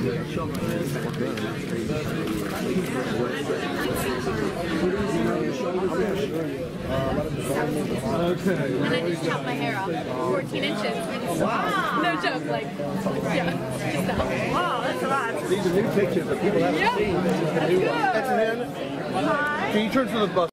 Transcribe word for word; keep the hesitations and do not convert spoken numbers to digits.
And I just chopped my hair off fourteen inches. Wow. No joke, like, yeah, just that. Wow, that's a lot. These are new pictures that people haven't Yep. seen. That's good. That's him. Hi. Can you turn to the bus?